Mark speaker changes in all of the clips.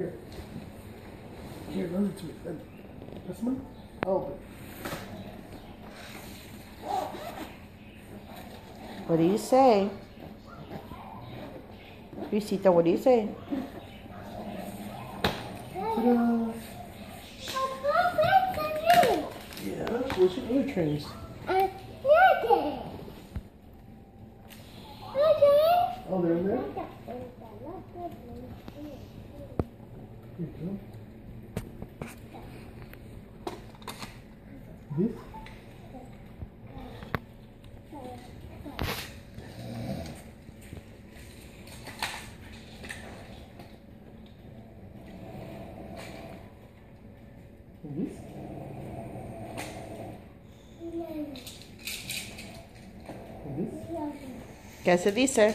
Speaker 1: Here. Here, run it to me. That's mine? Oh.
Speaker 2: What do you say? Visita, what do you say?
Speaker 1: Ta-da! Yeah, where's your other trains? Oh, they're in there? Here you go. This? This?
Speaker 2: ¿Qué se dice?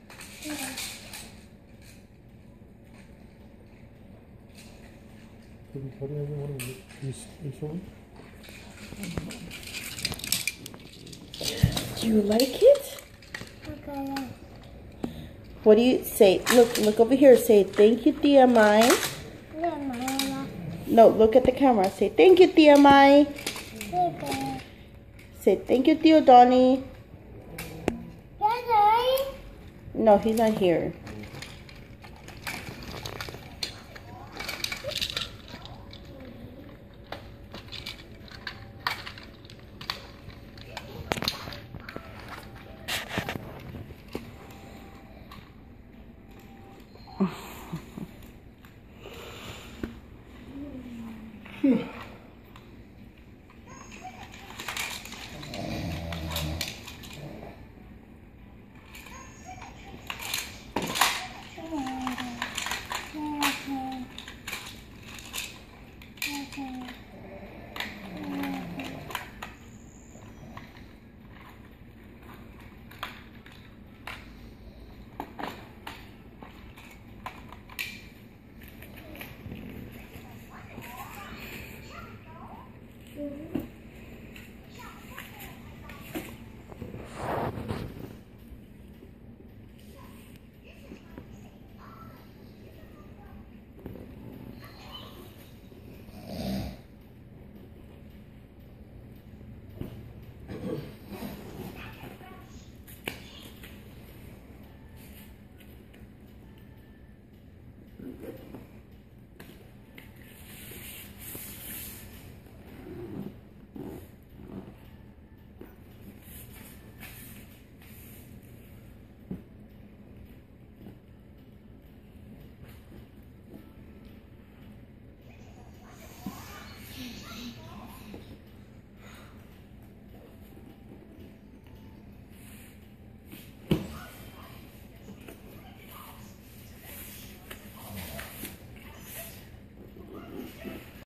Speaker 2: Do you like it?
Speaker 3: Okay.
Speaker 2: What do you say? Look over here. Say thank you, Tia Mai. No, look at the camera. Say thank you, Tia Mai. Say thank you, Tio Donnie. No, he's not here.